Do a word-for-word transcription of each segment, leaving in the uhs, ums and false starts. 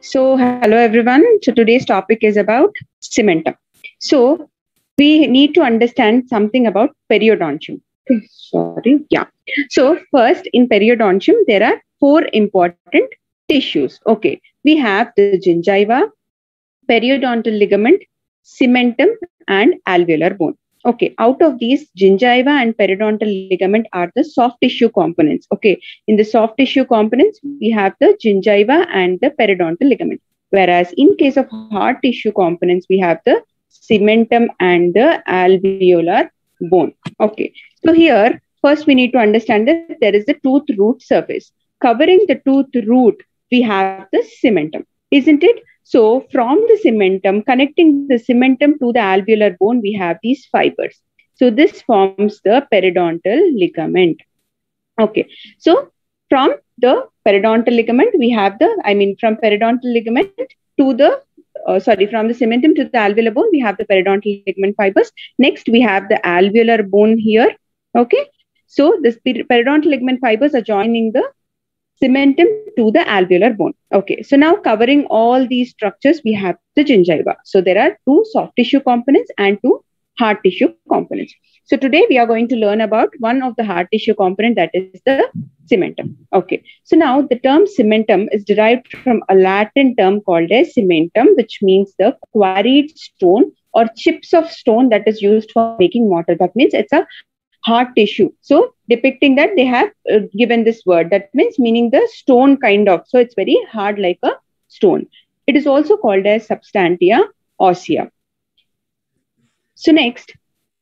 So, hello everyone. So, today's topic is about cementum. So, we need to understand something about periodontium. Okay, sorry. Yeah. So, first, in periodontium, there are four important tissues. Okay. We have the gingiva, periodontal ligament, cementum, and alveolar bone. Okay, out of these, gingiva and periodontal ligament are the soft tissue components. Okay, in the soft tissue components, we have the gingiva and the periodontal ligament. Whereas in case of hard tissue components, we have the cementum and the alveolar bone. Okay, so here, first we need to understand that there is the tooth root surface. Covering the tooth root, we have the cementum, isn't it? So from the cementum, connecting the cementum to the alveolar bone, we have these fibers. So this forms the periodontal ligament. Okay. So from the periodontal ligament, we have the, I mean, from periodontal ligament to the, uh, sorry, from the cementum to the alveolar bone, we have the periodontal ligament fibers. Next, we have the alveolar bone here. Okay. So this periodontal ligament fibers are joining the cementum to the alveolar bone. Okay, so now covering all these structures, we have the gingiva. So there are two soft tissue components and two hard tissue components. So today we are going to learn about one of the hard tissue component, that is the cementum. Okay, so now the term cementum is derived from a Latin term called as cementum, which means the quarried stone or chips of stone that is used for making mortar. That means it's a hard tissue. So depicting that, they have uh, given this word, that means meaning the stone kind of. So it's very hard like a stone. It is also called as substantia ossea. So next.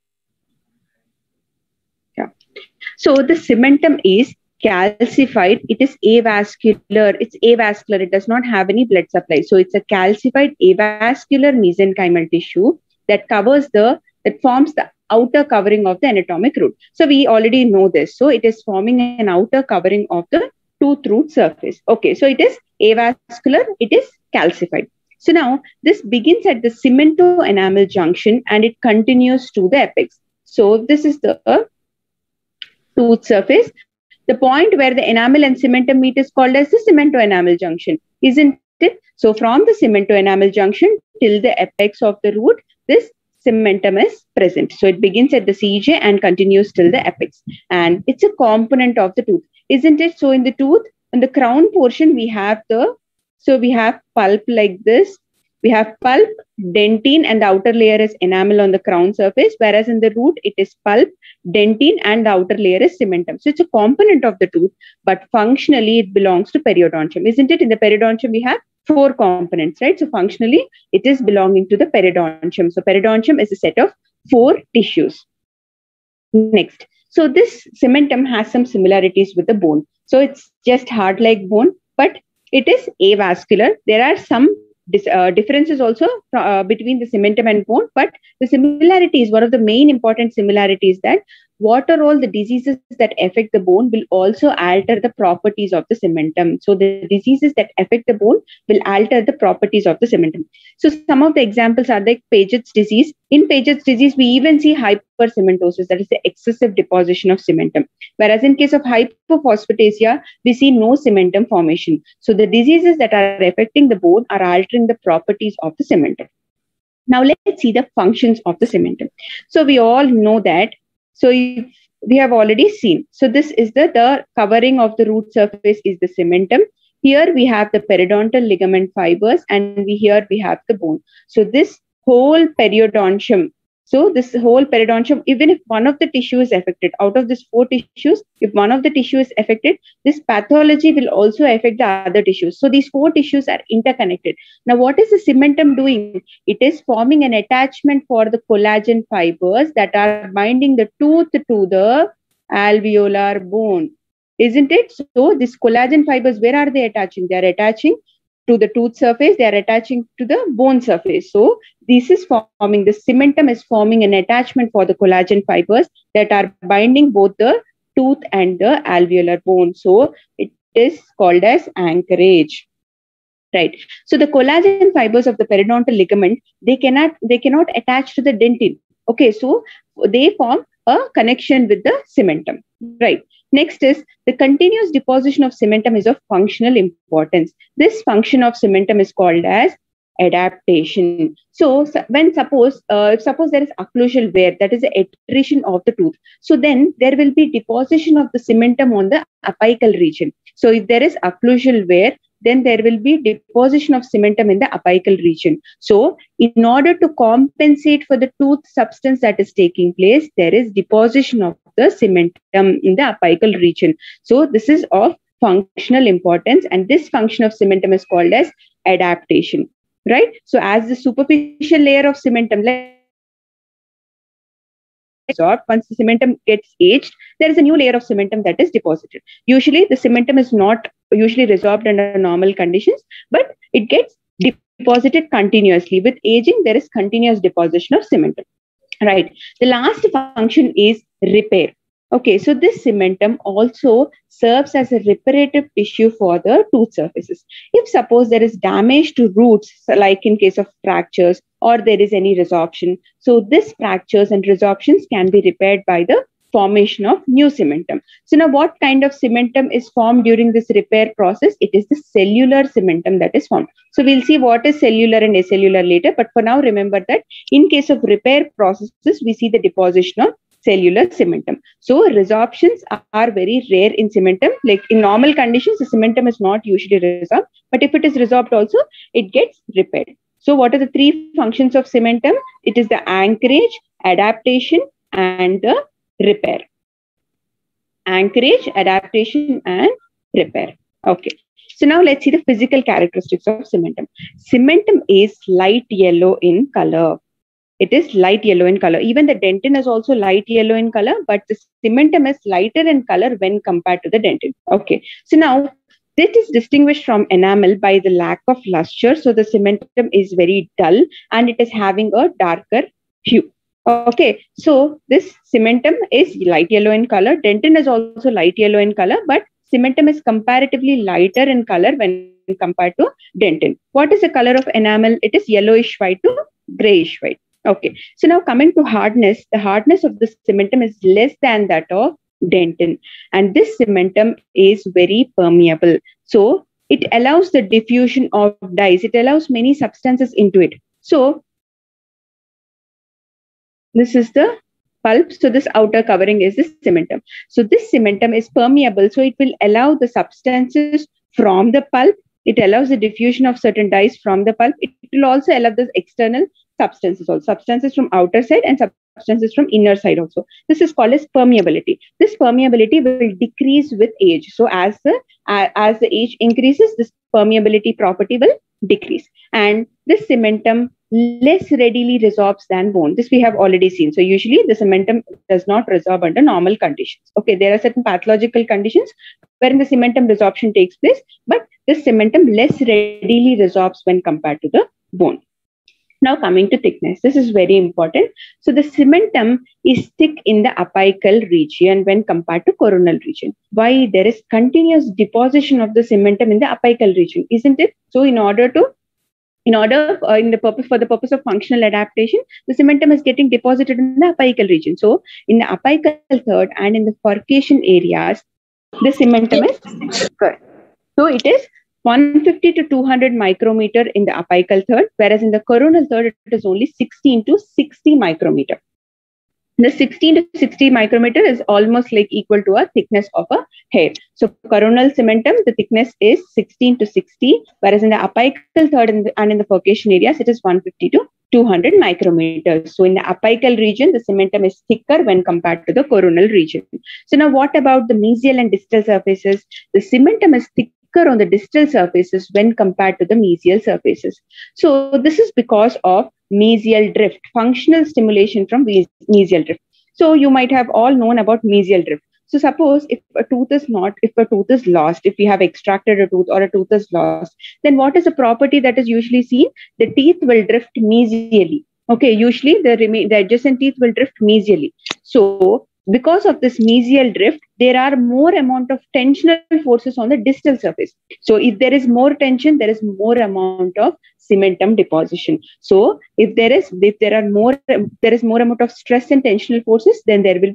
Yeah. So the cementum is calcified. It is avascular. It's avascular. It does not have any blood supply. So it's a calcified avascular mesenchymal tissue that covers the, that forms the outer covering of the anatomic root. So we already know this. So it is forming an outer covering of the tooth root surface. Okay, so it is avascular, it is calcified. So now this begins at the cemento-enamel junction and it continues to the apex. So this is the uh, tooth surface. The point where the enamel and cementum meet is called as the cemento-enamel junction, isn't it? So from the cemento-enamel junction till the apex of the root, this cementum is present. So it begins at the C J and continues till the apex. And it's a component of the tooth, isn't it? So in the tooth, in the crown portion, we have the, so we have pulp like this. We have pulp, dentine, and the outer layer is enamel on the crown surface. Whereas in the root, it is pulp, dentine, and the outer layer is cementum. So it's a component of the tooth, but functionally it belongs to periodontium, isn't it? In the periodontium, we have four components, right? So functionally, it is belonging to the periodontium. So periodontium is a set of four tissues. Next. So this cementum has some similarities with the bone. So it's just hard like bone, but it is avascular. There are some uh, differences also uh, between the cementum and bone, but the similarities, one of the main important similarities, that what are all the diseases that affect the bone will also alter the properties of the cementum. So the diseases that affect the bone will alter the properties of the cementum. So some of the examples are like Paget's disease. In Paget's disease, we even see hypercementosis, that is the excessive deposition of cementum. Whereas in case of hypophosphatasia, we see no cementum formation. So the diseases that are affecting the bone are altering the properties of the cementum. Now let's see the functions of the cementum. So we all know that. So if we have already seen. So this is the, the covering of the root surface is the cementum. Here we have the periodontal ligament fibers, and we here we have the bone. So this whole periodontium, so this whole periodontium, even if one of the tissue is affected, out of these four tissues, if one of the tissue is affected, this pathology will also affect the other tissues. So these four tissues are interconnected. Now, what is the cementum doing? It is forming an attachment for the collagen fibers that are binding the tooth to the alveolar bone, isn't it? So these collagen fibers, where are they attaching? They are attaching to the tooth surface, they are attaching to the bone surface. So this is forming, the cementum is forming an attachment for the collagen fibers that are binding both the tooth and the alveolar bone. So it is called as anchorage. Right. So the collagen fibers of the periodontal ligament, they cannot, they cannot attach to the dentin. Okay. So they form a connection with the cementum. Right. Next is the continuous deposition of cementum is of functional importance. This function of cementum is called as adaptation. So, so when suppose uh, suppose there is occlusal wear, that is the attrition of the tooth. So then there will be deposition of the cementum on the apical region. So if there is occlusal wear, then there will be deposition of cementum in the apical region. So in order to compensate for the tooth substance that is taking place, there is deposition of the cementum in the apical region. So this is of functional importance, and this function of cementum is called as adaptation, right? So as the superficial layer of cementum, once the cementum gets aged, there is a new layer of cementum that is deposited. Usually the cementum is not usually resorbed under normal conditions, but it gets deposited continuously. With aging, there is continuous deposition of cementum, right? The last function is repair. Okay, so this cementum also serves as a reparative tissue for the tooth surfaces. If suppose there is damage to roots, like in case of fractures, or there is any resorption, so this fractures and resorptions can be repaired by the formation of new cementum. So now what kind of cementum is formed during this repair process? It is the cellular cementum that is formed. So we'll see what is cellular and acellular later, but for now remember that in case of repair processes, we see the deposition of cellular cementum. So resorptions are very rare in cementum. Like in normal conditions, the cementum is not usually resorbed, but if it is resorbed also, it gets repaired. So what are the three functions of cementum? It is the anchorage, adaptation, and the repair. Anchorage, adaptation, and repair. Okay. So now let's see the physical characteristics of cementum. Cementum is light yellow in color. It is light yellow in color. Even the dentin is also light yellow in color, but the cementum is lighter in color when compared to the dentin. Okay. So now this is distinguished from enamel by the lack of luster. So the cementum is very dull and it is having a darker hue. Okay. So this cementum is light yellow in color. Dentin is also light yellow in color, but cementum is comparatively lighter in color when compared to dentin. What is the color of enamel? It is yellowish white to grayish white. Okay, so now coming to hardness, the hardness of the cementum is less than that of dentin, and this cementum is very permeable. So it allows the diffusion of dyes. It allows many substances into it. So this is the pulp. So this outer covering is the cementum. So this cementum is permeable. So it will allow the substances from the pulp. It allows the diffusion of certain dyes from the pulp. It will also allow the external substances also, substances from outer side and substances from inner side also. This is called as permeability. This permeability will decrease with age. So as the uh, as the age increases, this permeability property will decrease. And this cementum less readily resorbs than bone. This we have already seen. So usually the cementum does not resorb under normal conditions. Okay, there are certain pathological conditions wherein the cementum resorption takes place, but this cementum less readily resorbs when compared to the bone. Now coming to thickness, this is very important. So the cementum is thick in the apical region when compared to coronal region. Why? There is continuous deposition of the cementum in the apical region, isn't it? So in order to In order, uh, in the purpose for the purpose of functional adaptation, the cementum is getting deposited in the apical region. So, in the apical third and in the furcation areas, the cementum is thicker. So, it is one fifty to two hundred micrometer in the apical third, whereas in the coronal third, it is only sixteen to sixty micrometer. The sixteen to sixty micrometer is almost like equal to a thickness of a hair. So coronal cementum, the thickness is sixteen to sixty, whereas in the apical third and, the, and in the furcation areas, it is one fifty to two hundred micrometers. So in the apical region, the cementum is thicker when compared to the coronal region. So now what about the mesial and distal surfaces? The cementum is thicker on the distal surfaces when compared to the mesial surfaces. So this is because of mesial drift, functional stimulation from mesial drift. So you might have all known about mesial drift. So suppose if a tooth is not, if a tooth is lost, if we have extracted a tooth or a tooth is lost, then what is the property that is usually seen? The teeth will drift mesially. Okay, usually the, remain, the adjacent teeth will drift mesially. So because of this mesial drift, there are more amount of tensional forces on the distal surface. So if there is more tension, there is more amount of cementum deposition. So if there is, if there are more, there is more amount of stress and tensional forces, then there will be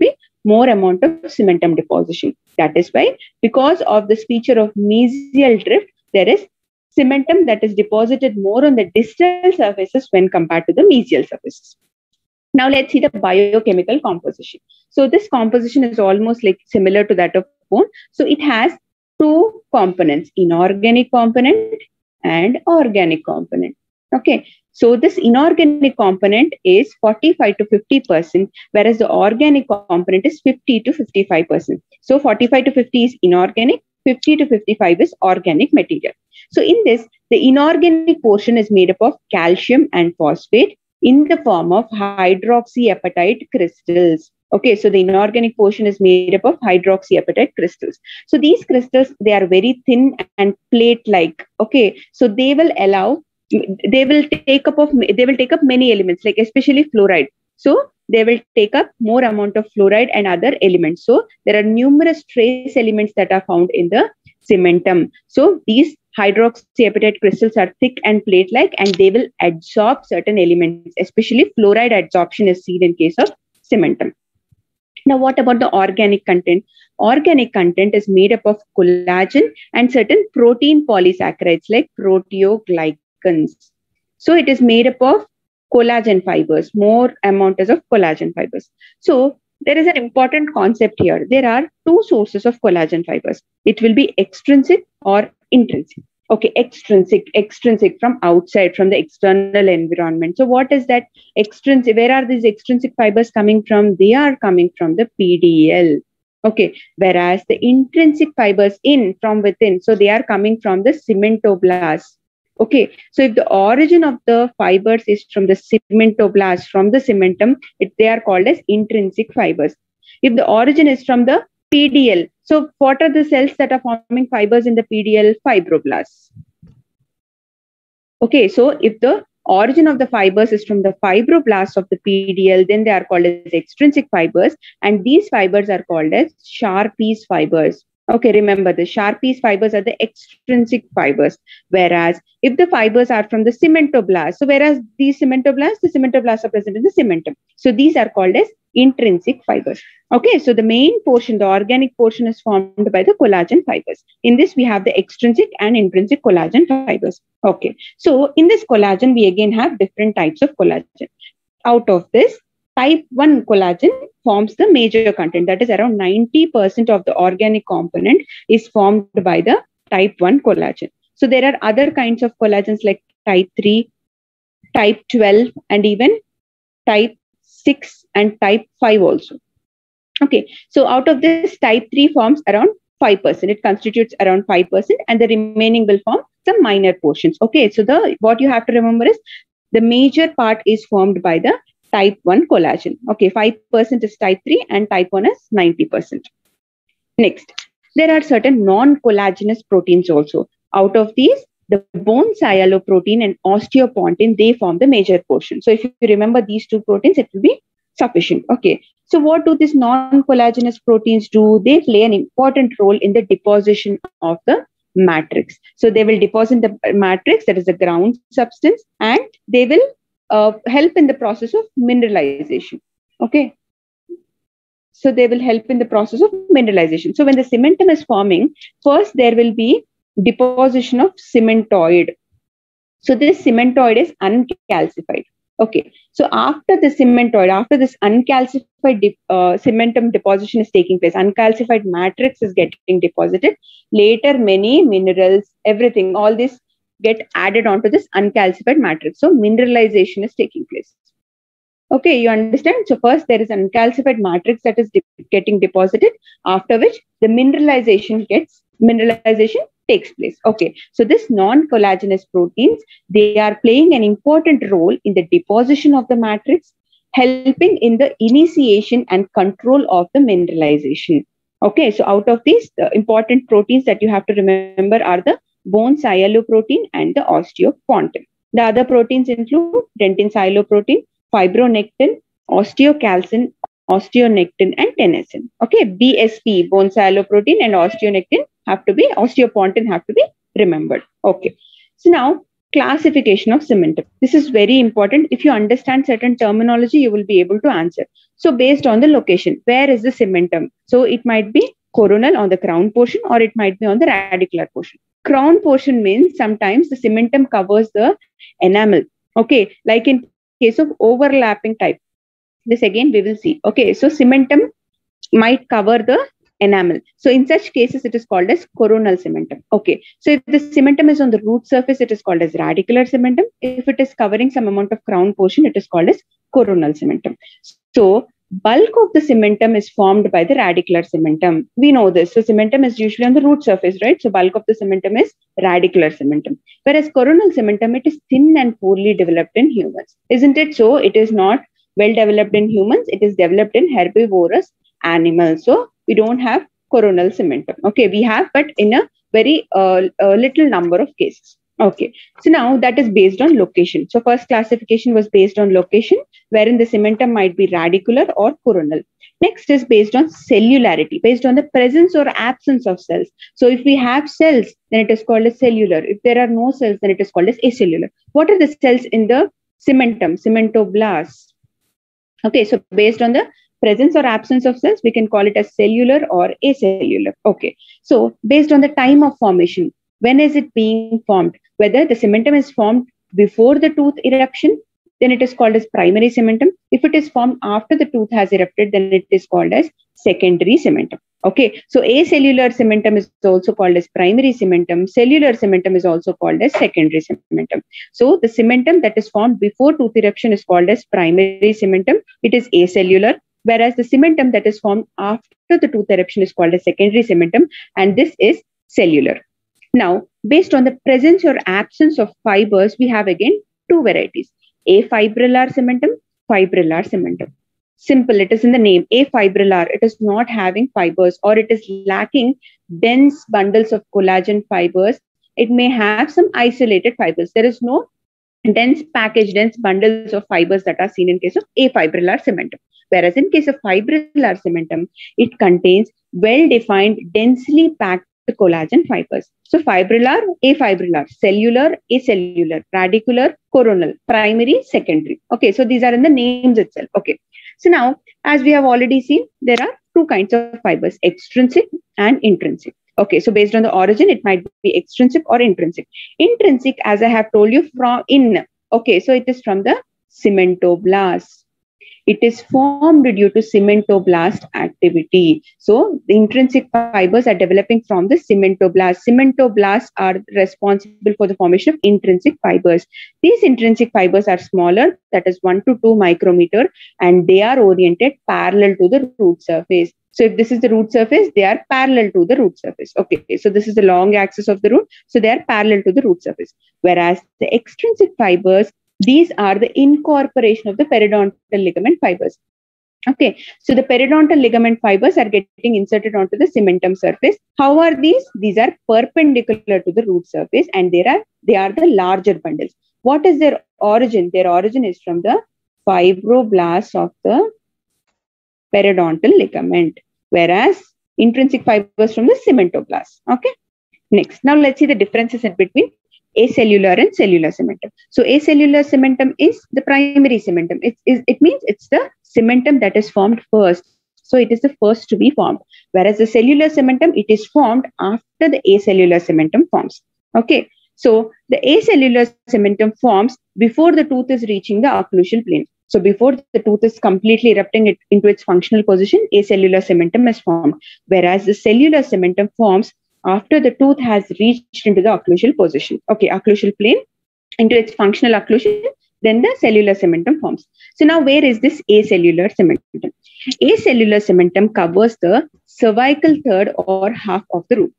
more amount of cementum deposition. That is why, because of this feature of mesial drift, there is cementum that is deposited more on the distal surfaces when compared to the mesial surfaces. Now let's see the biochemical composition. So this composition is almost like similar to that of bone. So it has two components, inorganic component and organic component. Okay. So this inorganic component is forty-five to fifty percent, whereas the organic component is fifty to fifty-five percent. So forty-five to fifty is inorganic, fifty to fifty-five is organic material. So in this, the inorganic portion is made up of calcium and phosphate in the form of hydroxyapatite crystals. Okay, so the inorganic portion is made up of hydroxyapatite crystals. So these crystals, they are very thin and plate-like. Okay, so they will allow, they will take up of, they will take up many elements, like especially fluoride. So they will take up more amount of fluoride and other elements. So there are numerous trace elements that are found in the cementum. So these hydroxyapatite crystals are thick and plate-like, and they will absorb certain elements, especially fluoride adsorption is seen in case of cementum. Now, what about the organic content? Organic content is made up of collagen and certain protein polysaccharides like proteoglycans. So it is made up of collagen fibers, more amount of collagen fibers. So there is an important concept here. There are two sources of collagen fibers. It will be extrinsic or intrinsic. Okay, extrinsic, extrinsic from outside, from the external environment. So what is that extrinsic? Where are these extrinsic fibers coming from? They are coming from the P D L. Okay, whereas the intrinsic fibers in from within, so they are coming from the cementoblast. Okay, so if the origin of the fibers is from the cementoblast, from the cementum, it, they are called as intrinsic fibers. If the origin is from the P D L, so what are the cells that are forming fibers in the P D L? Fibroblasts. Okay, so if the origin of the fibers is from the fibroblasts of the P D L, then they are called as extrinsic fibers, and these fibers are called as Sharpey's fibers. Okay, remember the Sharpey's fibers are the extrinsic fibers, whereas if the fibers are from the cementoblast, so whereas these cementoblasts, the cementoblasts are present in the cementum. So these are called as intrinsic fibers. Okay, so the main portion, the organic portion is formed by the collagen fibers. In this, we have the extrinsic and intrinsic collagen fibers. Okay, so in this collagen, we again have different types of collagen. Out of this, type one collagen forms the major content, that is around ninety percent of the organic component is formed by the type one collagen. So there are other kinds of collagens like type three, type twelve, and even type six and type five also. Okay, so out of this, type three forms around five percent. It constitutes around five percent, and the remaining will form some minor portions. Okay, so the what you have to remember is the major part is formed by the type one collagen. Okay, five percent is type three and type one is ninety percent. Next, there are certain non-collagenous proteins also. Out of these, the bone sialoprotein and osteopontin, they form the major portion. So if you remember these two proteins, it will be sufficient. Okay, so what do these non-collagenous proteins do? They play an important role in the deposition of the matrix. So they will deposit the matrix, that is the ground substance, and they will uh, help in the process of mineralization. Okay, so they will help in the process of mineralization. So when the cementum is forming, first there will be deposition of cementoid. So this cementoid is uncalcified. Okay, so after the cementoid, after this uncalcified de uh, cementum deposition is taking place, uncalcified matrix is getting deposited. Later, many minerals, everything, all this get added onto this uncalcified matrix. So mineralization is taking place. Okay, you understand? So first there is an uncalcified matrix that is de getting deposited, after which the mineralization gets, mineralization takes place. Okay, so this non-collagenous proteins, they are playing an important role in the deposition of the matrix, helping in the initiation and control of the mineralization. Okay, so out of these, the important proteins that you have to remember are the bone sialoprotein and the osteopontin. The other proteins include dentin sialoprotein, fibronectin, osteocalcin, osteonectin, and tenecin. Okay, B S P, bone sialoprotein, and osteonectin have to be, osteopontin have to be remembered. Okay, so now classification of cementum. This is very important. If you understand certain terminology, you will be able to answer. So based on the location, where is the cementum? So it might be coronal on the crown portion, or it might be on the radicular portion. Crown portion means sometimes the cementum covers the enamel. Okay, like in case of overlapping type. This again we will see. Okay, so cementum might cover the enamel. So in such cases, it is called as coronal cementum. Okay, so if the cementum is on the root surface, it is called as radicular cementum. If it is covering some amount of crown portion, it is called as coronal cementum. So bulk of the cementum is formed by the radicular cementum. We know this. So cementum is usually on the root surface, right? So bulk of the cementum is radicular cementum. Whereas coronal cementum, it is thin and poorly developed in humans. Isn't it so? It is not well developed in humans. It is developed in herbivorous animals. So we don't have coronal cementum. Okay, we have, but in a very uh, uh, little number of cases. Okay, so now that is based on location. So first classification was based on location, wherein the cementum might be radicular or coronal. Next is based on cellularity, based on the presence or absence of cells. So if we have cells, then it is called as cellular. If there are no cells, then it is called as acellular. What are the cells in the cementum? Cementoblasts. Okay, so based on the presence or absence of cells, we can call it as cellular or acellular. Okay, so based on the time of formation, when is it being formed? Whether the cementum is formed before the tooth eruption, then it is called as primary cementum. If it is formed after the tooth has erupted, then it is called as secondary cementum. Okay, so acellular cementum is also called as primary cementum. Cellular cementum is also called as secondary cementum. So the cementum that is formed before tooth eruption is called as primary cementum. It is acellular. Whereas the cementum that is formed after the tooth eruption is called as secondary cementum, and this is cellular. Now, based on the presence or absence of fibers, we have again two varieties: afibrillar cementum, fibrillar cementum. Simple, it is in the name, afibrillar. It is not having fibers, or it is lacking dense bundles of collagen fibers. It may have some isolated fibers. There is no dense package, dense bundles of fibers that are seen in case of afibrillar cementum. Whereas in case of fibrillar cementum, it contains well-defined, densely packed collagen fibers. So fibrillar, afibrillar, cellular, acellular, radicular, coronal, primary, secondary. Okay, so these are in the names itself. Okay, so now, as we have already seen, there are two kinds of fibers, extrinsic and intrinsic. Okay, so based on the origin, it might be extrinsic or intrinsic. Intrinsic, as I have told you, from in. Okay, so it is from the cementoblast. It is formed due to cementoblast activity. So the intrinsic fibers are developing from the cementoblast. Cementoblasts are responsible for the formation of intrinsic fibers. These intrinsic fibers are smaller, that is one to two micrometer, and they are oriented parallel to the root surface. So if this is the root surface, they are parallel to the root surface. Okay, so this is the long axis of the root. So they are parallel to the root surface. Whereas the extrinsic fibers, these are the incorporation of the periodontal ligament fibers. Okay, so the periodontal ligament fibers are getting inserted onto the cementum surface. How are these? These are perpendicular to the root surface, and they are, they are the larger bundles. What is their origin? Their origin is from the fibroblasts of the periodontal ligament, whereas intrinsic fibers from the cementoblast. Okay, next, now let's see the differences in between acellular and cellular cementum. So acellular cementum is the primary cementum. It, is, it means it's the cementum that is formed first. So it is the first to be formed. Whereas the cellular cementum, it is formed after the acellular cementum forms. Okay, so the acellular cementum forms before the tooth is reaching the occlusal plane. So before the tooth is completely erupting it into its functional position, acellular cementum is formed. Whereas the cellular cementum forms after the tooth has reached into the occlusal position. Okay, occlusal plane into its functional occlusion, then the cellular cementum forms. So now where is this acellular cementum? Acellular cementum covers the cervical third or half of the root.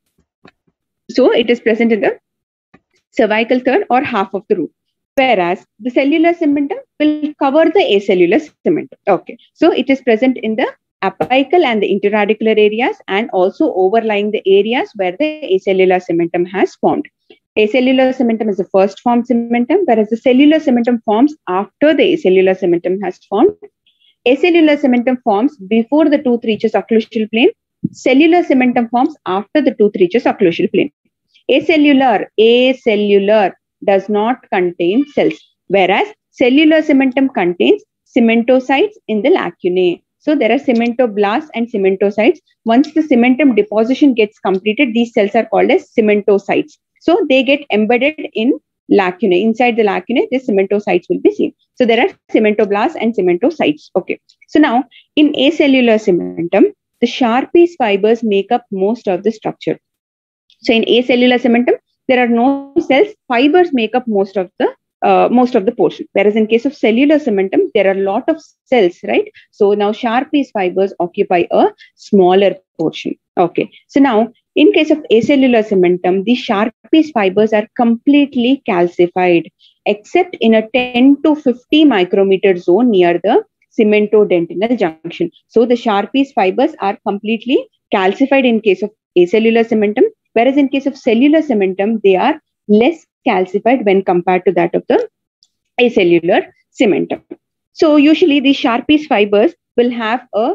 So it is present in the cervical third or half of the root. Whereas the cellular cementum will cover the acellular cementum. Okay, so it is present in the apical and the interradicular areas, and also overlying the areas where the acellular cementum has formed. Acellular cementum is the first formed cementum, whereas the cellular cementum forms after the acellular cementum has formed. Acellular cementum forms before the tooth reaches occlusal plane. Cellular cementum forms after the tooth reaches occlusal plane. Acellular, acellular, does not contain cells, whereas cellular cementum contains cementocytes in the lacunae. So there are cementoblasts and cementocytes. Once the cementum deposition gets completed, these cells are called as cementocytes. So they get embedded in lacunae. Inside the lacunae, the cementocytes will be seen. So there are cementoblasts and cementocytes. Okay. So now in acellular cementum, the Sharpey's fibers make up most of the structure. So in acellular cementum, there are no cells. Fibers make up most of the uh, most of the portion. Whereas in case of cellular cementum, there are a lot of cells, right? So now Sharpey's fibers occupy a smaller portion. Okay. So now in case of acellular cementum, the Sharpey's fibers are completely calcified, except in a ten to fifty micrometer zone near the cementodentinal junction. So the Sharpey's fibers are completely calcified in case of acellular cementum, whereas in case of cellular cementum, they are less calcified when compared to that of the acellular cementum. So usually the Sharpey's fibers will have a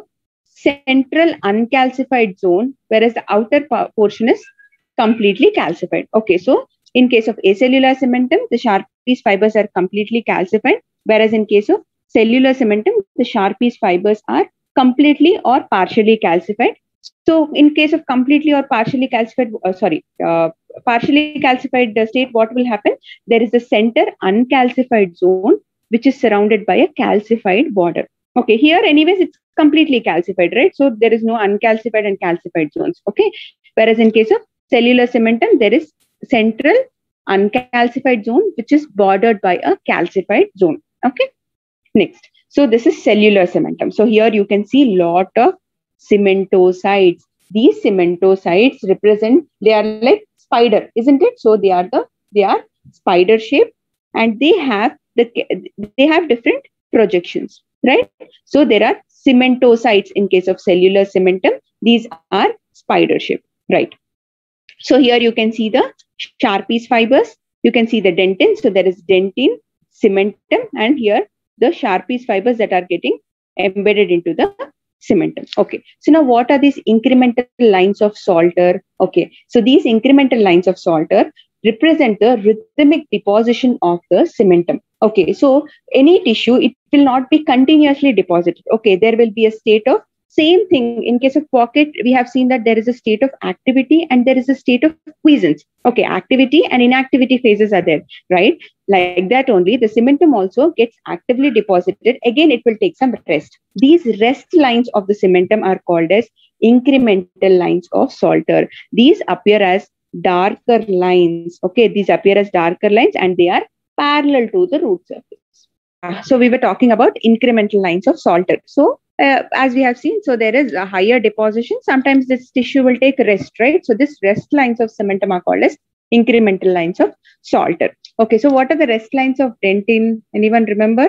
central uncalcified zone, whereas the outer portion is completely calcified. Okay, so in case of acellular cementum, the Sharpey's fibers are completely calcified, whereas in case of cellular cementum, the Sharpey's fibers are completely or partially calcified. So in case of completely or partially calcified, uh, sorry, uh, partially calcified state, what will happen? There is a center uncalcified zone, which is surrounded by a calcified border. Okay, here anyways, it's completely calcified, right? So there is no uncalcified and calcified zones. Okay, whereas in case of cellular cementum, there is central uncalcified zone, which is bordered by a calcified zone. Okay, next. So this is cellular cementum. So here you can see lot of cementocytes. These cementocytes represent, they are like spider, isn't it? So they are the, they are spider shaped, and they have the, they have different projections, right? So there are cementocytes in case of cellular cementum. These are spider shaped, right? So here you can see the Sharpey's fibers. You can see the dentin. So there is dentin, cementum, and here the Sharpey's fibers that are getting embedded into the cementum. Okay. So now what are these incremental lines of Salter? Okay. So these incremental lines of Salter represent the rhythmic deposition of the cementum. Okay. So any tissue, it will not be continuously deposited. Okay. There will be a state of same thing. In case of pocket, we have seen that there is a state of activity and there is a state of quiescence. Okay, activity and inactivity phases are there, right? Like that only, the cementum also gets actively deposited. Again, it will take some rest. These rest lines of the cementum are called as incremental lines of Salter. These appear as darker lines. Okay, these appear as darker lines and they are parallel to the root surface. So we were talking about incremental lines of Salter. So Uh, as we have seen, so there is a higher deposition. Sometimes this tissue will take rest, right? So this rest lines of cementum are called as incremental lines of Salter. Okay, so what are the rest lines of dentin? Anyone remember?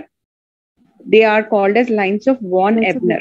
They are called as lines of von Ebner.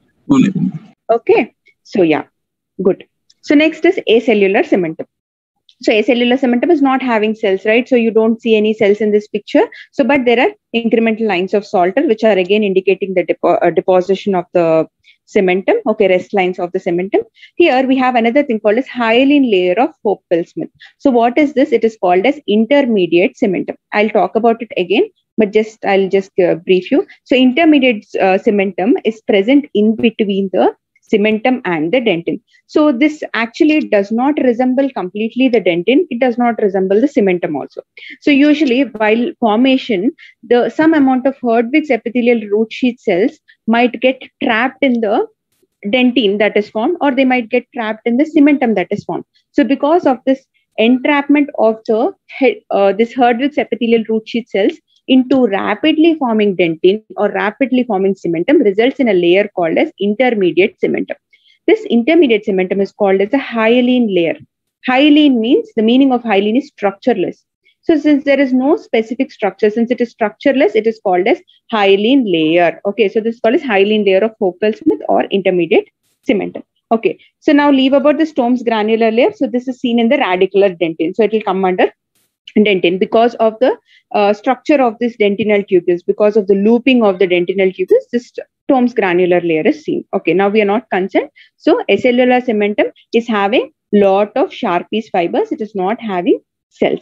Okay, so yeah, good. So next is acellular cementum. So acellular cementum is not having cells, right? So you don't see any cells in this picture. So, but there are incremental lines of Salter, which are again indicating the depo uh, deposition of the cementum. Okay, rest lines of the cementum. Here we have another thing called as hyaline layer of Hopewell-Smith. So what is this? It is called as intermediate cementum. I'll talk about it again, but just I'll just uh, brief you. So intermediate uh, cementum is present in between the cementum and the dentin. So this actually does not resemble completely the dentin. It does not resemble the cementum also. So usually while formation, the some amount of Herdwick's epithelial root sheath cells might get trapped in the dentin that is formed, or they might get trapped in the cementum that is formed. So because of this entrapment of the uh, this Herdwick's epithelial root sheath cells into rapidly forming dentin or rapidly forming cementum results in a layer called as intermediate cementum. This intermediate cementum is called as a hyaline layer. Hyaline means, the meaning of hyaline is structureless. So since there is no specific structure, since it is structureless, it is called as hyaline layer. Okay, so this is called as hyaline layer of Hopewell-Smith or intermediate cementum. Okay, so now leave about the Stone's granular layer. So this is seen in the radicular dentin. So it will come under dentin because of the uh, structure of this dentinal tubules, because of the looping of the dentinal tubules, this Stone's granular layer is seen. Okay, now we are not concerned. So acellular cementum is having lot of Sharpey's fibers. It is not having cells.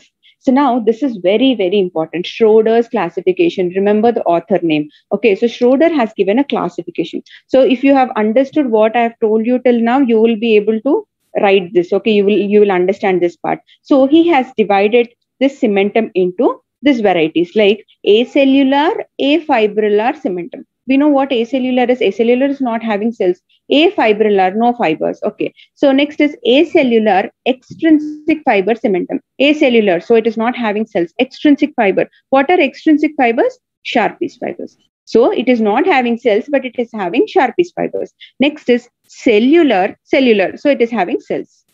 So now this is very, very important. Schroeder's classification. Remember the author name. Okay, so Schroeder has given a classification. So if you have understood what I have told you till now, you will be able to write this. Okay, you will you will understand this part. So he has divided this cementum into these varieties like acellular, afibrillar cementum. We know what acellular is. Acellular is not having cells. Afibrillar, no fibers. Okay. So next is acellular extrinsic fiber cementum. Acellular, so it is not having cells. Extrinsic fiber. What are extrinsic fibers? Sharpies fibers. So it is not having cells, but it is having Sharpies fibers. Next is cellular, cellular. So it is having cells.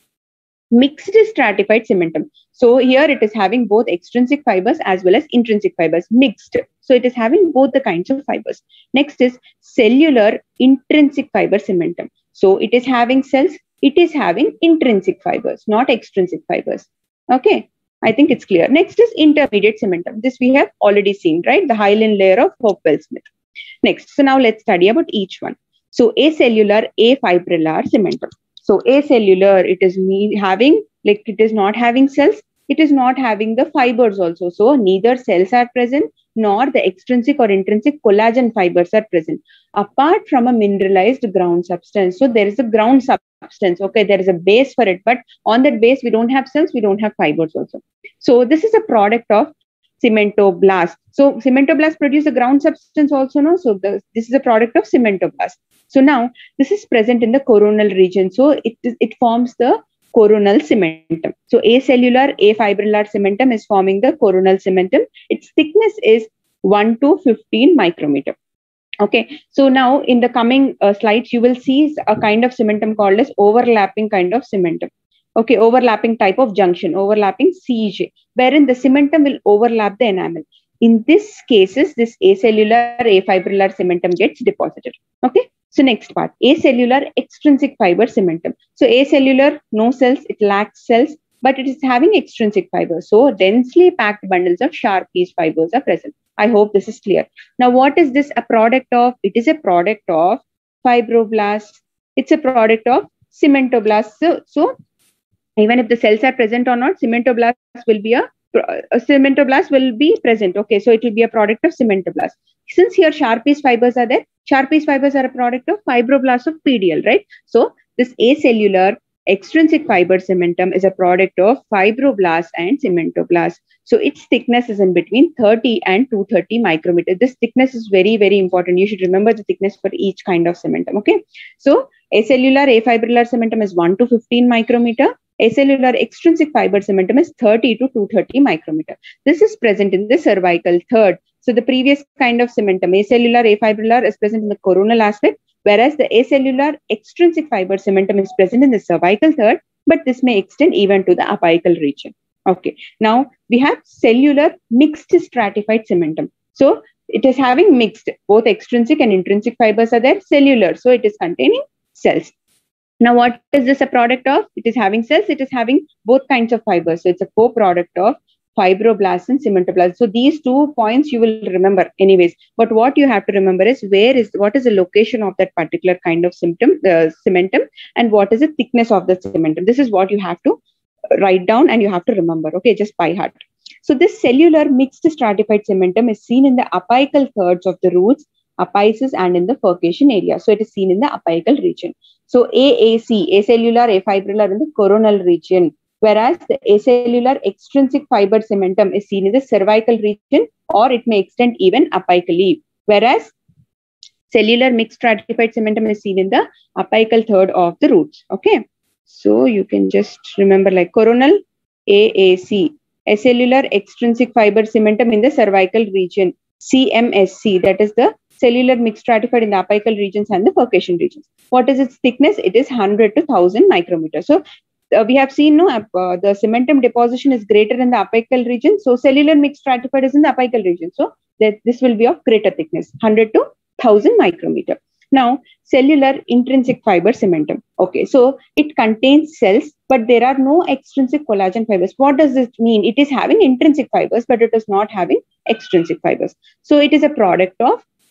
Mixed stratified cementum. So here it is having both extrinsic fibers as well as intrinsic fibers, mixed. So it is having both the kinds of fibers. Next is cellular intrinsic fiber cementum. So it is having cells, it is having intrinsic fibers, not extrinsic fibers. Okay, I think it's clear. Next is intermediate cementum. This we have already seen, right? The hyaline layer of Hopewell-Smith. Next, so now let's study about each one. So acellular, afibrillar cementum. So acellular, it is having, like it is not having cells, it is not having the fibers also. So neither cells are present, nor the extrinsic or intrinsic collagen fibers are present, apart from a mineralized ground substance. So there is a ground substance, okay, there is a base for it, but on that base, we don't have cells, we don't have fibers also. So this is a product of cementoblast. So cementoblast produce a ground substance also, no? So the, this is a product of cementoblast. So now this is present in the coronal region. So it, it forms the coronal cementum. So acellular, afibrillar cementum is forming the coronal cementum. Its thickness is one to fifteen micrometer. Okay, so now in the coming uh, slides, you will see a kind of cementum called as overlapping kind of cementum. Okay, overlapping type of junction, overlapping C E J, wherein the cementum will overlap the enamel. In this cases, this acellular, afibrillar cementum gets deposited. Okay, so next part, acellular extrinsic fiber cementum. So acellular, no cells, it lacks cells, but it is having extrinsic fibers. So densely packed bundles of Sharpies fibers are present. I hope this is clear. Now, what is this a product of? It is a product of fibroblasts. It's a product of cementoblasts. So, so even if the cells are present or not, cementoblast will be a, a cementoblast will be present. Okay, so it will be a product of cementoblast. Since here Sharpies fibers are there, Sharpies fibers are a product of fibroblasts of P D L, right? So this acellular extrinsic fiber cementum is a product of fibroblasts and cementoblast. So its thickness is in between thirty and two hundred thirty micrometer. This thickness is very, very important. You should remember the thickness for each kind of cementum. Okay, so acellular afibrillar cementum is one to fifteen micrometer. Acellular extrinsic fiber cementum is thirty to two hundred thirty micrometer. This is present in the cervical third. So the previous kind of cementum, acellular afibrillar, is present in the coronal aspect, whereas the acellular extrinsic fiber cementum is present in the cervical third, but this may extend even to the apical region. Okay, now we have cellular mixed stratified cementum. So it is having mixed, both extrinsic and intrinsic fibers are there, cellular, so it is containing cells. Now, what is this a product of? It is having cells, it is having both kinds of fibers. So it's a co-product of fibroblasts and cementoblasts. So these two points you will remember anyways. But what you have to remember is where is, what is the location of that particular kind of symptom, uh, cementum, and what is the thickness of the cementum. This is what you have to write down and you have to remember, okay, just by heart. So this cellular mixed stratified cementum is seen in the apical thirds of the roots, apices, and in the furcation area. So it is seen in the apical region. So A A C, acellular afibrillar, in the coronal region, whereas the acellular extrinsic fiber cementum is seen in the cervical region, or it may extend even apically, whereas cellular mixed stratified cementum is seen in the apical third of the roots. Okay, so you can just remember like coronal A A C, acellular extrinsic fiber cementum in the cervical region, C M S C, that is the cellular mixed stratified in the apical regions and the furcation regions. What is its thickness? It is one hundred to one thousand micrometers. So uh, we have seen no, uh, the cementum deposition is greater in the apical region. So cellular mixed stratified is in the apical region. So that this will be of greater thickness, one hundred to one thousand micrometer. Now, cellular intrinsic fiber cementum. Okay, so it contains cells, but there are no extrinsic collagen fibers. What does this mean? It is having intrinsic fibers, but it is not having extrinsic fibers. So it is a product of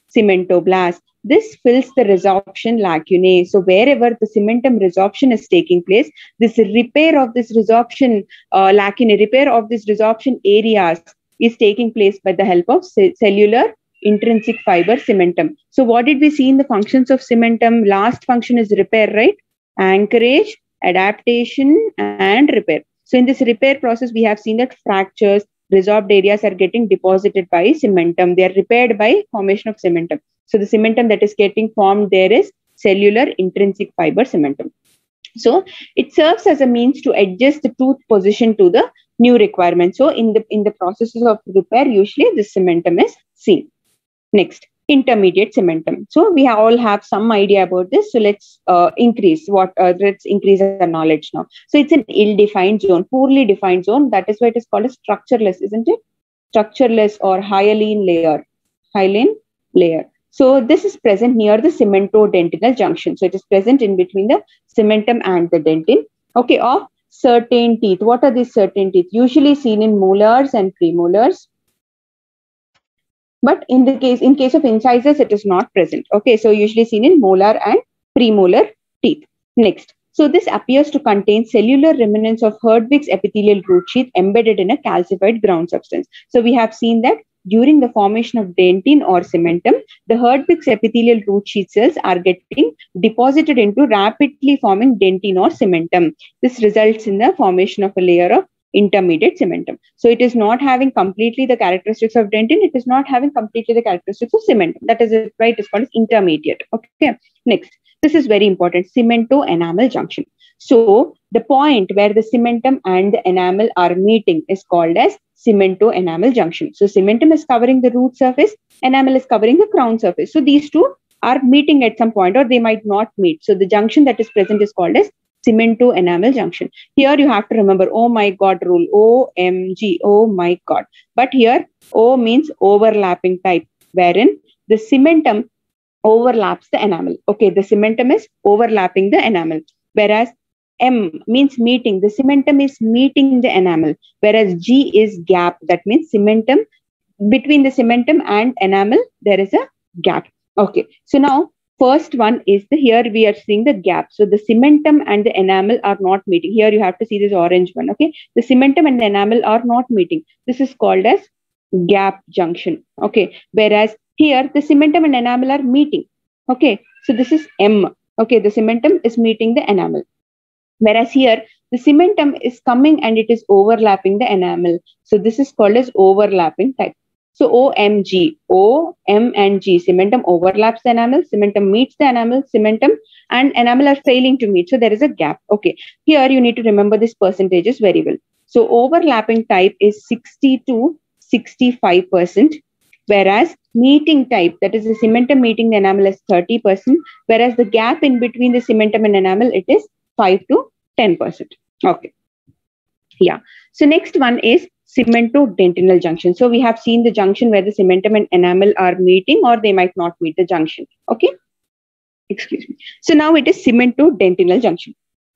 cementoblast. This fills the resorption lacunae. So wherever the cementum resorption is taking place, this repair of this resorption uh, lacunae, repair of this resorption areas is taking place by the help of cellular intrinsic fiber cementum. So what did we see in the functions of cementum? Last function is repair, right? Anchorage, adaptation, and repair. So in this repair process, we have seen that fractures, resorbed areas are getting deposited by cementum. They are repaired by formation of cementum. So the cementum that is getting formed there is cellular intrinsic fiber cementum. So it serves as a means to adjust the tooth position to the new requirement. So in the in the processes of repair, usually this cementum is seen. Next, intermediate cementum. So we have all have some idea about this. So let's uh, increase what uh, let's increase our knowledge now. So it's an ill-defined zone, poorly defined zone. That is why it is called a structureless, isn't it? Structureless or hyaline layer. Hyaline layer. So this is present near the cemento-dentinal junction. So it is present in between the cementum and the dentin. Okay, of certain teeth. What are these certain teeth? Usually seen in molars and premolars. But in the case, in case of incisors, it is not present. Okay, so usually seen in molar and premolar teeth. Next, so this appears to contain cellular remnants of Herdwick's epithelial root sheath embedded in a calcified ground substance. So we have seen that during the formation of dentin or cementum, the Herdwick's epithelial root sheath cells are getting deposited into rapidly forming dentin or cementum. This results in the formation of a layer of intermediate cementum. So it is not having completely the characteristics of dentin. It is not having completely the characteristics of cementum. That is it, right? It's called as intermediate. Okay. Next, this is very important. Cemento-enamel junction. So the point where the cementum and the enamel are meeting is called as cemento-enamel junction. So cementum is covering the root surface, enamel is covering the crown surface. So these two are meeting at some point, or they might not meet. So the junction that is present is called as cemento-enamel junction. Here you have to remember, oh my God rule, O M G, oh my God. But here O means overlapping type, wherein the cementum overlaps the enamel. Okay, the cementum is overlapping the enamel, whereas M means meeting. The cementum is meeting the enamel, whereas G is gap. That means cementum, between the cementum and enamel, there is a gap. Okay, so now first one is the, here we are seeing the gap. So the cementum and the enamel are not meeting. Here you have to see this orange one. Okay, the cementum and the enamel are not meeting. This is called as gap junction. Okay, whereas here the cementum and enamel are meeting. Okay, so this is M. Okay, the cementum is meeting the enamel. Whereas here, the cementum is coming and it is overlapping the enamel. So this is called as overlapping type. So O M G, O, M and G, cementum overlaps the enamel, cementum meets the enamel, cementum and enamel are failing to meet. So there is a gap. Okay, here you need to remember these percentages very well. So overlapping type is sixty to sixty-five percent, whereas meeting type, that is the cementum meeting the enamel, is thirty percent, whereas the gap in between the cementum and enamel, it is five to ten percent. Okay. Yeah. So next one is cemento-dentinal junction. So we have seen the junction where the cementum and enamel are meeting, or they might not meet the junction. Okay. Excuse me. So now it is cemento-dentinal junction.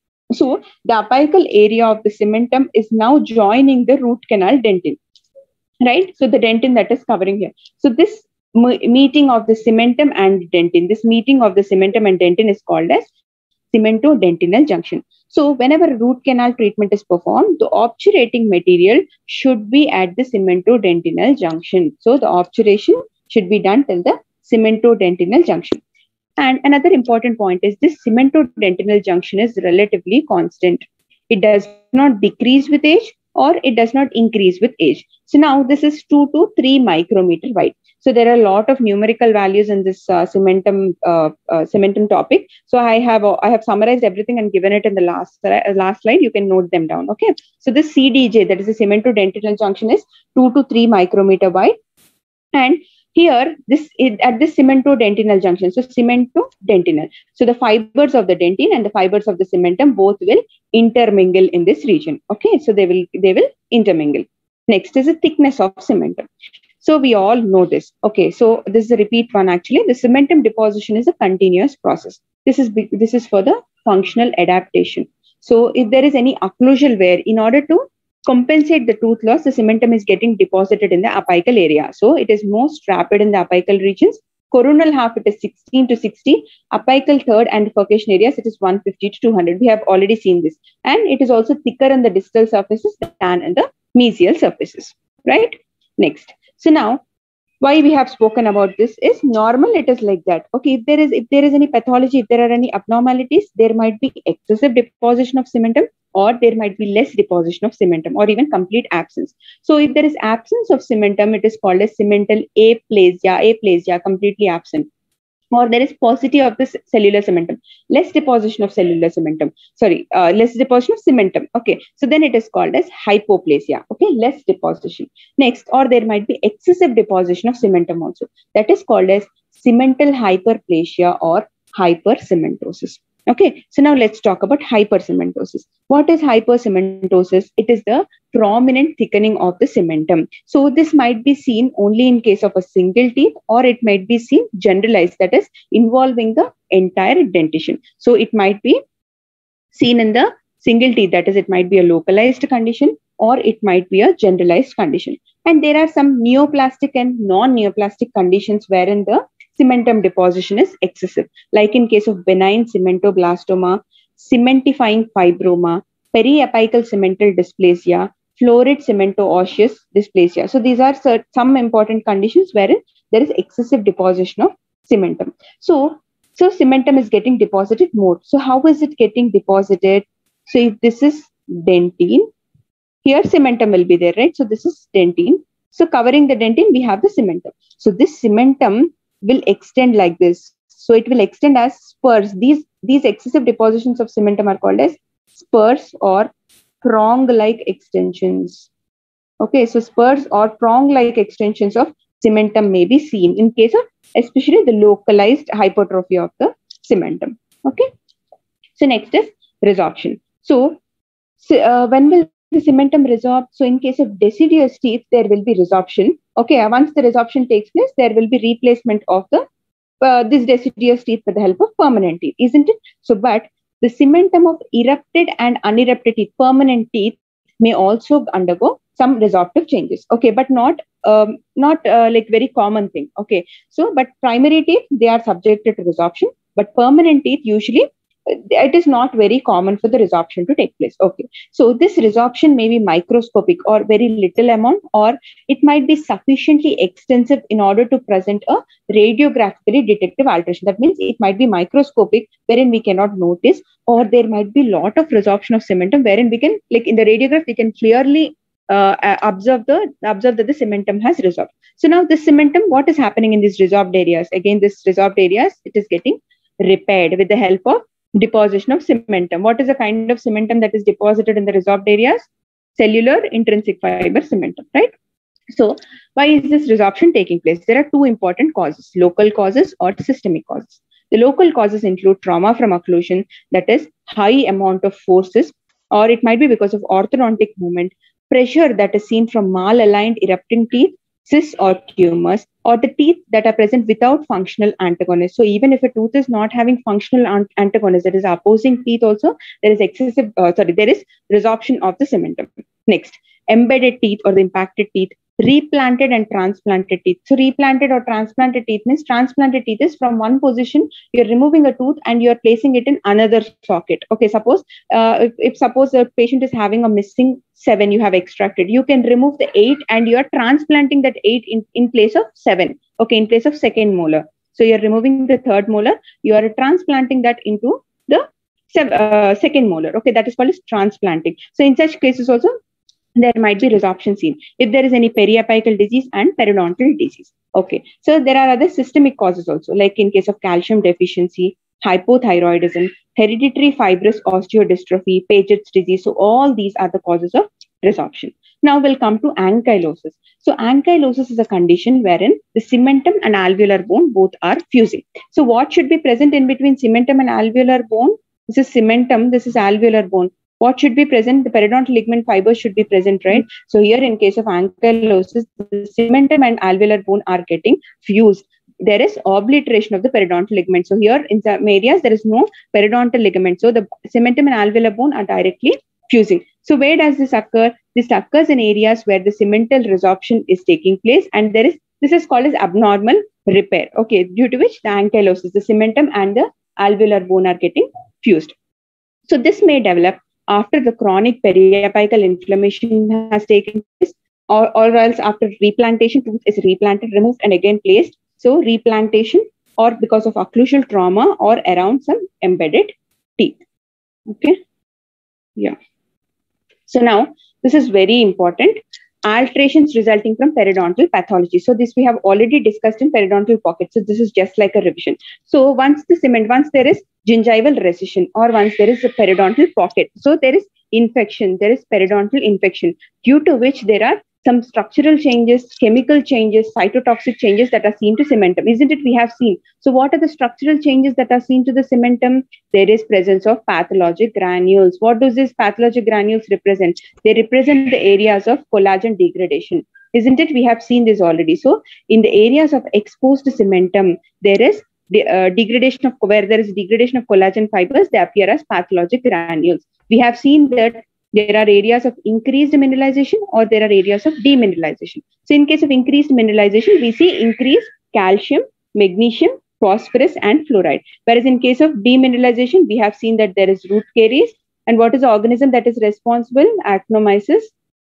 So the apical area of the cementum is now joining the root canal dentin. Right? So the dentin that is covering here. So this meeting of the cementum and dentin, this meeting of the cementum and dentin is called as cemento-dentinal junction. So whenever root canal treatment is performed, the obturating material should be at the cemento-dentinal junction. So the obturation should be done till the cemento-dentinal junction. And another important point is this cemento-dentinal junction is relatively constant. It does not decrease with age or it does not increase with age. So now this is two to three micrometer wide. So there are a lot of numerical values in this uh, cementum uh, uh, cementum topic. So I have uh, I have summarized everything and given it in the last uh, last slide. You can note them down. Okay. So this C D J, that is the cemento-dentinal junction, is two to three micrometer wide, and here this is at this cemento-dentinal junction. So cemento-dentinal. So the fibers of the dentin and the fibers of the cementum both will intermingle in this region. Okay. So they will they will intermingle. Next is the thickness of cementum. So we all know this. Okay, so this is a repeat one actually. The cementum deposition is a continuous process. This is this is for the functional adaptation. So if there is any occlusal wear, in order to compensate the tooth loss, the cementum is getting deposited in the apical area. So it is most rapid in the apical regions Coronal half, it is sixteen to sixty. Apical third and furcation areas, it is one fifty to two hundred. We have already seen this. And it is also thicker on the distal surfaces than in the mesial surfaces, right? Next. So now, why we have spoken about this is normal, it is like that. Okay, if there is if there is any pathology, if there are any abnormalities, there might be excessive deposition of cementum, or there might be less deposition of cementum, or even complete absence. So if there is absence of cementum, it is called as cemental aplasia, aplasia, completely absent. Or there is paucity of the cellular cementum, less deposition of cellular cementum, sorry, uh, less deposition of cementum. Okay, so then it is called as hypoplasia. Okay, less deposition. Next, or there might be excessive deposition of cementum also. That is called as cemental hyperplasia or hypercementosis. Okay, so now let's talk about hypercementosis. What is hypercementosis? It is the prominent thickening of the cementum. So this might be seen only in case of a single teeth, or it might be seen generalized, that is involving the entire dentition. So it might be seen in the single teeth, that is it might be a localized condition, or it might be a generalized condition. And there are some neoplastic and non-neoplastic conditions wherein the cementum deposition is excessive, like in case of benign cementoblastoma, cementifying fibroma, periapical cemental dysplasia, florid cementoosseous dysplasia. So these are some important conditions wherein there is excessive deposition of cementum. So, so cementum is getting deposited more. So how is it getting deposited? So if this is dentine, here cementum will be there, right? So this is dentine. So covering the dentine, we have the cementum. So this cementum will extend like this. So it will extend as spurs. These, these excessive depositions of cementum are called as spurs or prong-like extensions. Okay, so spurs or prong-like extensions of cementum may be seen in case of especially the localized hypertrophy of the cementum. Okay, so next is resorption. So, so uh, when will the cementum resorb? So in case of deciduous teeth, there will be resorption. Okay, once the resorption takes place, there will be replacement of the uh, this deciduous teeth with the help of permanent teeth, isn't it? So, but the cementum of erupted and unerupted teeth, permanent teeth, may also undergo some resorptive changes. Okay, but not um, not uh, like very common thing. Okay, so but primary teeth, they are subjected to resorption, but permanent teeth usually it is not very common for the resorption to take place. Okay, so this resorption may be microscopic or very little amount, or it might be sufficiently extensive in order to present a radiographically detective alteration. That means it might be microscopic, wherein we cannot notice, or there might be lot of resorption of cementum, wherein we can, like in the radiograph, we can clearly uh, observe the observe that the cementum has resorbed. So now this cementum, what is happening in these resorbed areas? Again, this resorbed areas, it is getting repaired with the help of deposition of cementum. What is the kind of cementum that is deposited in the resorbed areas? Cellular intrinsic fiber cementum, right? So why is this resorption taking place? There are two important causes, local causes or systemic causes. The local causes include trauma from occlusion, that is high amount of forces, or it might be because of orthodontic movement, pressure that is seen from malaligned erupting teeth, cysts or tumors, or the teeth that are present without functional antagonists. So even if a tooth is not having functional antagonists, that is opposing teeth also, there is excessive, uh, sorry, there is resorption of the cementum. Next, embedded teeth or the impacted teeth, replanted and transplanted teeth. So replanted or transplanted teeth means transplanted teeth is from one position, you're removing a tooth and you're placing it in another socket. Okay, suppose uh, if, if suppose the patient is having a missing seven, you have extracted, you can remove the eight and you're transplanting that eight in, in place of seven. Okay, in place of second molar. So you're removing the third molar, you are transplanting that into the uh, second molar. Okay, that is called as transplanting. So in such cases also, there might be resorption seen if there is any periapical disease and periodontal disease. Okay, so there are other systemic causes also, like in case of calcium deficiency, hypothyroidism, hereditary fibrous osteodystrophy, Paget's disease. So all these are the causes of resorption. Now we'll come to ankylosis. So ankylosis is a condition wherein the cementum and alveolar bone both are fusing. So what should be present in between cementum and alveolar bone? This is cementum, this is alveolar bone. What should be present? The periodontal ligament fibers should be present, right? So here in case of ankylosis, the cementum and alveolar bone are getting fused. There is obliteration of the periodontal ligament. So here in some areas, there is no periodontal ligament. So the cementum and alveolar bone are directly fusing. So where does this occur? This occurs in areas where the cemental resorption is taking place and there is This is called as abnormal repair, okay, due to which the ankylosis, the cementum and the alveolar bone are getting fused. So this may develop after the chronic periapical inflammation has taken place, or, or else after replantation, tooth is replanted, removed, and again placed. So replantation, or because of occlusal trauma, or around some embedded teeth. Okay. Yeah. So now this is very important. Alterations resulting from periodontal pathology. So this we have already discussed in periodontal pocket. So this is just like a revision. So once the cement, once there is gingival recession, or once there is a periodontal pocket, so there is infection, there is periodontal infection, due to which there are some structural changes, chemical changes, cytotoxic changes that are seen to cementum. Isn't it? We have seen. So what are the structural changes that are seen to the cementum? There is presence of pathologic granules. What does these pathologic granules represent? They represent the areas of collagen degradation. Isn't it? We have seen this already. So in the areas of exposed cementum, there is the uh, degradation of, where there is degradation of collagen fibers, they appear as pathologic granules. We have seen that there are areas of increased mineralization, or there are areas of demineralization. So in case of increased mineralization, we see increased calcium, magnesium, phosphorus, and fluoride. Whereas in case of demineralization, we have seen that there is root caries. And what is the organism that is responsible? Actinomyces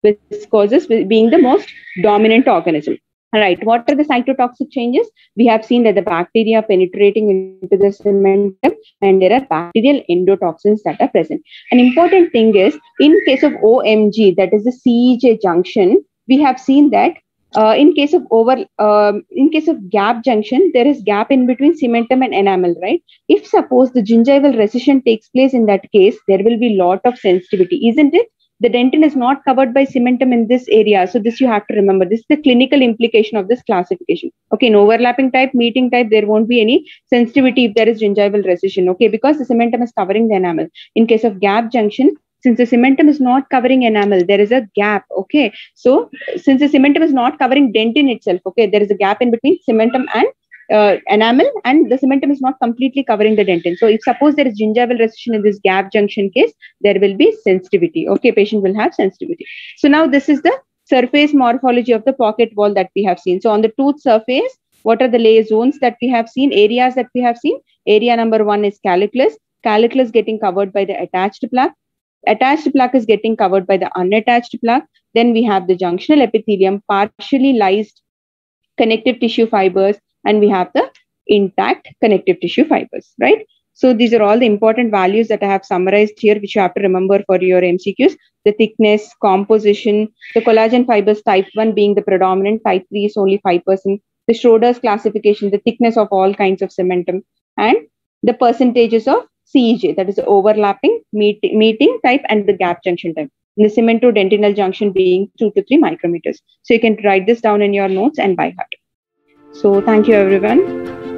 viscosus being the most dominant organism. All right. What are the cytotoxic changes? We have seen that the bacteria penetrating into the cementum, and there are bacterial endotoxins that are present. An important thing is, in case of O M G, that is the C E J junction, we have seen that uh, in case of over, um, in case of gap junction, there is gap in between cementum and enamel, right? If suppose the gingival recession takes place in that case, there will be lot of sensitivity, isn't it? The dentin is not covered by cementum in this area. So this you have to remember. This is the clinical implication of this classification. Okay, in overlapping type, meeting type, there won't be any sensitivity if there is gingival recession. Okay, because the cementum is covering the enamel. In case of gap junction, since the cementum is not covering enamel, there is a gap. Okay, so since the cementum is not covering dentin itself, okay, there is a gap in between cementum and Uh, enamel, and the cementum is not completely covering the dentin. So if suppose there is gingival recession in this gap junction case, there will be sensitivity. Okay, patient will have sensitivity. So now this is the surface morphology of the pocket wall that we have seen. So on the tooth surface, what are the layer zones that we have seen, areas that we have seen? Area number one is caliculus. Caliculus getting covered by the attached plaque. Attached plaque is getting covered by the unattached plaque. Then we have the junctional epithelium, partially lysed connective tissue fibers, and we have the intact connective tissue fibers, right? So these are all the important values that I have summarized here, which you have to remember for your M C Qs. The thickness, composition, the collagen fibers type one being the predominant, type three is only five percent. The Schroeder's classification, the thickness of all kinds of cementum, and the percentages of C E J, that is the overlapping, meet, meeting type, and the gap junction type. The cemento-dentinal junction being two to three micrometers. So you can write this down in your notes and by heart. So thank you, everyone.